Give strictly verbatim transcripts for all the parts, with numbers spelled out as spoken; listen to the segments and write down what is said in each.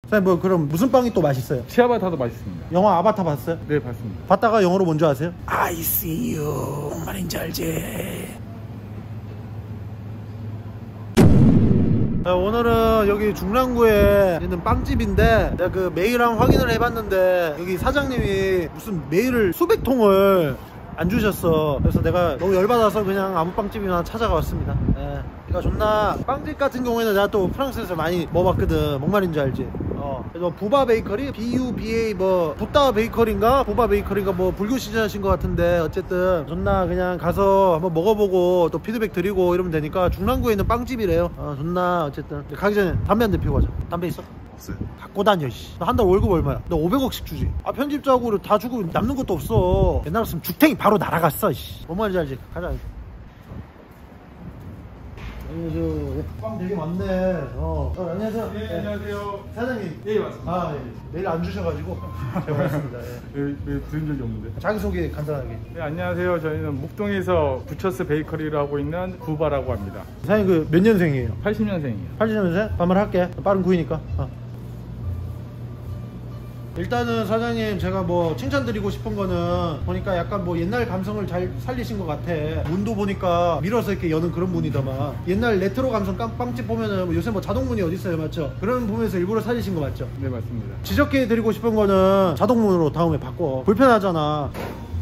사장님 뭐 그럼 무슨 빵이 또 맛있어요? 치아바타도 맛있습니다. 영화 아바타 봤어요? 네, 봤습니다. 봤다가 영어로 뭔지 아세요? I see you. 뭔 말인지 알지? 자, 오늘은 여기 중랑구에 있는 빵집인데 내가 그 메일랑 확인을 해봤는데 여기 사장님이 무슨 메일을 수백 통을 안 주셨어. 그래서 내가 너무 열받아서 그냥 아무 빵집이나 찾아가 왔습니다. 예. 그러니까 존나 빵집 같은 경우에는 내가 또 프랑스에서 많이 먹어봤거든. 뭔 말인지 알지? 어. 그래서 부바 베이커리, 비 유 비 에이 뭐 부따 베이커리인가 부바 베이커리가 뭐 불교 신자신 것 같은데 어쨌든 존나 그냥 가서 한번 먹어보고 또 피드백 드리고 이러면 되니까 중랑구에 있는 빵집이래요. 어, 존나 어쨌든 가기 전에 담배 한 대 피고 가자. 담배 있어? 갖고 다녀. 한 달 월급 얼마야? 너 오백억씩 주지. 아 편집자고 다 주고 남는 것도 없어. 옛날 같으면 주택이 바로 날아갔어. 뭔 말인지 알지? 가자. 안녕하세요. 빵 되게 많네. 어. 어 안녕하세요. 네, 안녕하세요. 사장님. 예, 맞습니다. 아 예. 내일 안 주셔가지고 제가 왔습니다. 예. 왜, 왜 부른 적이 없는데? 자기소개 간단하게. 네, 안녕하세요. 저희는 묵동에서 부처스 베이커리를 하고 있는 구바라고 합니다. 사장님 그 몇 년생이에요? 팔십 년생이에요. 팔십 년생? 반말할게. 빠른 구이니까. 어. 일단은 사장님 제가 뭐 칭찬드리고 싶은 거는 보니까 약간 뭐 옛날 감성을 잘 살리신 것 같아. 문도 보니까 밀어서 이렇게 여는 그런 문이더만. 옛날 레트로 감성 깡, 빵집 보면은 뭐 요새 뭐 자동문이 어디 있어요, 맞죠? 그런 부분에서 일부러 살리신 거 맞죠? 네, 맞습니다. 지적해 드리고 싶은 거는 자동문으로 다음에 바꿔. 불편하잖아.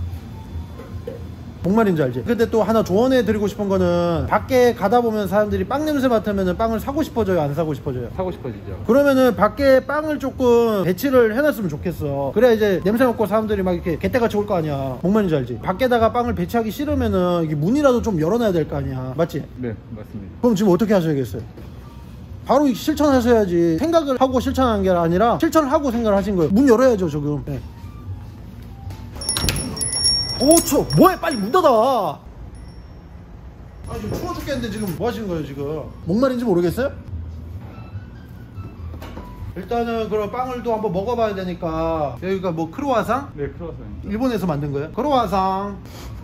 뭔 말인지 알지? 근데 또 하나 조언해 드리고 싶은 거는 밖에 가다 보면 사람들이 빵 냄새 맡으면 빵을 사고 싶어져요, 안 사고 싶어져요? 사고 싶어지죠. 그러면은 밖에 빵을 조금 배치를 해놨으면 좋겠어. 그래야 이제 냄새 맡고 사람들이 막 이렇게 개떼같이 올 거 아니야. 뭔 말인지 알지? 밖에다가 빵을 배치하기 싫으면은 이게 문이라도 좀 열어놔야 될 거 아니야. 맞지? 네, 맞습니다. 그럼 지금 어떻게 하셔야겠어요? 바로 실천하셔야지. 생각을 하고 실천한 게 아니라 실천을 하고 생각을 하신 거예요. 문 열어야죠 지금. 네. 오 추워. 뭐해 빨리 문 닫아. 아니 지금 추워 죽겠는데 지금 뭐 하시는 거예요 지금? 뭔 말인지 모르겠어요? 일단은 그럼 빵을 또 한번 먹어봐야 되니까. 여기가 뭐 크로와상? 네, 크로와상입니다. 일본에서 만든 거예요? 크로와상.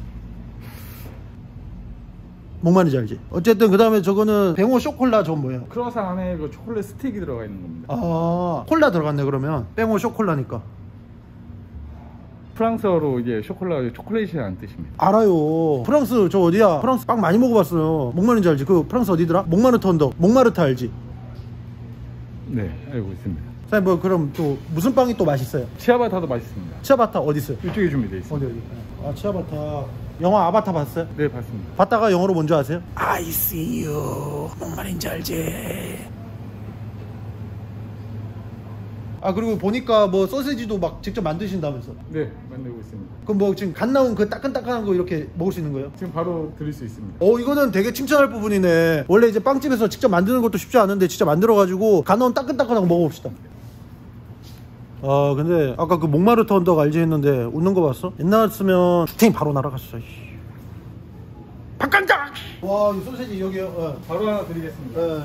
뭔 말인지 알지? 어쨌든 그 다음에 저거는 뱅오 쇼콜라 저건 뭐예요? 크로와상 안에 그 초콜릿 스틱이 들어가 있는 겁니다. 아 콜라 들어갔네 그러면. 뱅오 쇼콜라니까. 프랑스어로 이제 쇼콜라, 초콜릿이라는 뜻입니다. 알아요. 프랑스 저 어디야? 프랑스 빵 많이 먹어봤어요. 뭔 말인지 알지? 그 프랑스 어디더라? 몽마르트 언덕. 몽마르트 알지? 네, 알고 있습니다. 사장님 뭐 그럼 또 무슨 빵이 또 맛있어요? 치아바타도 맛있습니다. 치아바타 어디 있어요? 이쪽에 준비되어 있습니다. 어디 어디? 아 치아바타. 영화 아바타 봤어요? 네, 봤습니다. 봤다가 영어로 뭔지 아세요? I see you. 뭔 말인지 알지? 아 그리고 보니까 뭐 소세지도 막 직접 만드신다면서. 네, 만들고 있습니다. 그럼 뭐 지금 갓 나온 그 따끈따끈한 거 이렇게 먹을 수 있는 거예요? 지금 바로 드릴 수 있습니다. 어 이거는 되게 칭찬할 부분이네. 원래 이제 빵집에서 직접 만드는 것도 쉽지 않은데 진짜 만들어가지고 갓 나온 따끈따끈한 거 먹어봅시다. 아 근데 아까 그 몽마르트 언덕 알지 했는데 웃는 거 봤어? 옛날 같으면 주택이 바로 날아갔어. 박간장! 와 이 소세지 여기요. 어. 바로 하나 드리겠습니다. 예.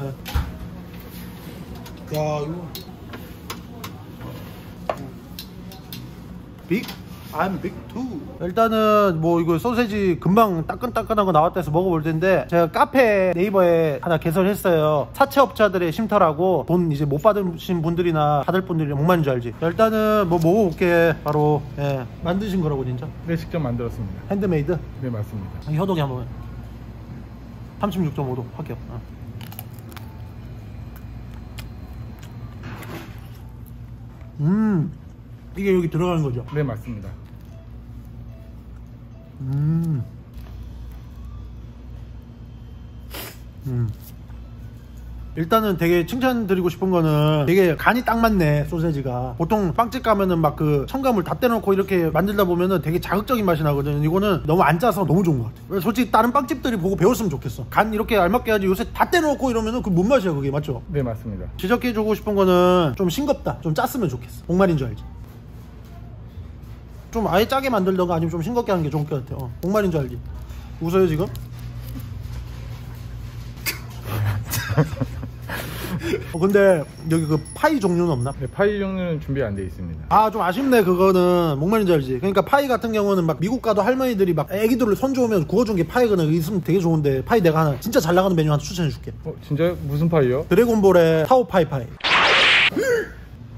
야 이거 빅? I'm big too. 일단은 뭐 이거 소세지 금방 따끈따끈한 거 나왔다 해서 먹어볼 텐데 제가 카페 네이버에 하나 개설했어요. 사채업자들의 쉼터라고. 돈 이제 못 받으신 분들이나 받을 분들이 뭔 말인지 알지? 일단은 뭐 먹어볼게. 바로. 예. 만드신 거라고 진짜? 네, 직접 만들었습니다. 핸드메이드? 네, 맞습니다. 효동이 한번 삼십육 점 오 도 합격. 어. 음 이게 여기 들어가는 거죠? 네, 맞습니다. 음. 음. 일단은 되게 칭찬드리고 싶은 거는 되게 간이 딱 맞네 소세지가. 보통 빵집 가면은 막 그 첨가물 다 떼놓고 이렇게 만들다 보면은 되게 자극적인 맛이 나거든. 이거는 너무 안 짜서 너무 좋은 것 같아. 솔직히 다른 빵집들이 보고 배웠으면 좋겠어. 간 이렇게 알맞게 해야지. 요새 다 떼놓고 이러면은 그 뭔 맛이야 그게. 맞죠? 네, 맞습니다. 지적해주고 싶은 거는 좀 싱겁다. 좀 짰으면 좋겠어. 뭔 말인 줄 알지? 좀 아예 짜게 만들던가 아니면 좀 싱겁게 하는 게 좋을 것 같아. 어. 뭔 말인 줄 알지? 웃어요 지금? 어, 근데 여기 그 파이 종류는 없나? 네, 파이 종류는 준비 안 돼 있습니다. 아 좀 아쉽네 그거는. 뭔 말인지 알지? 그러니까 파이 같은 경우는 막 미국 가도 할머니들이 막 애기들을 손 좋으면 구워준 게 파이거든. 있으면 되게 좋은데 파이 내가 하나 진짜 잘 나가는 메뉴 하나 추천해 줄게. 어, 진짜요? 무슨 파이요? 드래곤볼의 타오 파이 파이.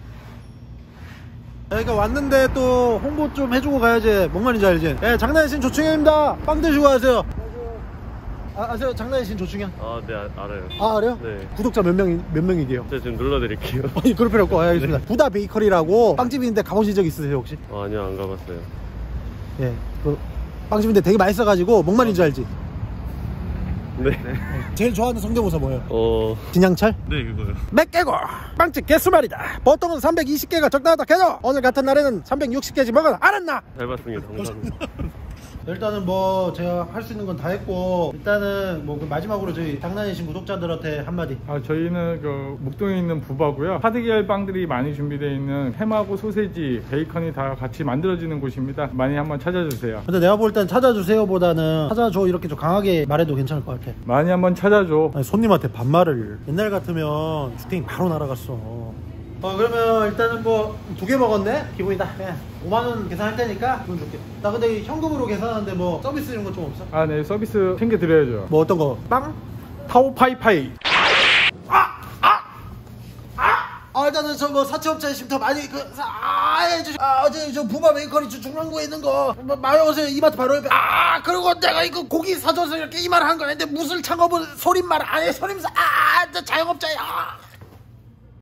그러니까 왔는데 또 홍보 좀 해주고 가야지. 뭔 말인지 알지? 예, 장난의 신 조충현입니다. 빵 드시고 가세요. 아, 아세요? 장난의 신 조충현? 아, 네, 아, 알아요. 아, 알아요? 네. 구독자 몇 명이, 몇 명이게요? 제가 지금 눌러드릴게요. 아니, 그럴 필요 없고, 아, 알겠습니다. 네. 부다 베이커리라고 빵집인데 가보신 적 있으세요, 혹시? 아, 아니요, 안 가봤어요. 예, 그 빵집인데 되게 맛있어가지고, 뭔 말인지 알지? 네. 제일 좋아하는 성대모사 뭐예요? 어. 진양철? 네, 그거요. 몇 개고 빵집 개수 말이다. 보통은 삼백이십 개가 적당하다 해도 오늘 같은 날에는 삼백육십 개씩 먹어라. 알았나? 잘 봤습니다. 감사합니다. 일단은 뭐 제가 할 수 있는 건 다 했고, 일단은 뭐 그 마지막으로 저희 장난이신 구독자들한테 한마디. 아, 저희는 그 목동에 있는 부바고요. 카드 계열 빵들이 많이 준비되어 있는 햄하고 소세지, 베이컨이 다 같이 만들어지는 곳입니다. 많이 한번 찾아주세요. 근데 내가 볼 땐 찾아주세요 보다는 찾아줘 이렇게 좀 강하게 말해도 괜찮을 것 같아. 많이 한번 찾아줘. 아니, 손님한테 반말을. 옛날 같으면 주택이 바로 날아갔어. 어, 그러면 일단은 뭐 두 개 먹었네? 기분이다. 그냥 오만 원 계산할 테니까 돈 줄게. 나 근데 현금으로 계산하는데 뭐 서비스 이런 거 좀 없어? 아, 네, 서비스 챙겨드려야죠. 뭐 어떤 거? 빵? 타오파이파이. 아, 일단은 저 뭐 사채업자의 쉼터 많이 그 사, 아, 예, 저, 아, 어제 저 부바 베이커리 저 중랑구에 있는 거 마- 많이 오세요. 이마트 바로 옆에. 아, 그리고 내가 이거 고기 사줘서 이렇게 이 말을 한 거였는데 무슨 창업은 소린말 안 해. 소리면서 아, 저 자영업자야.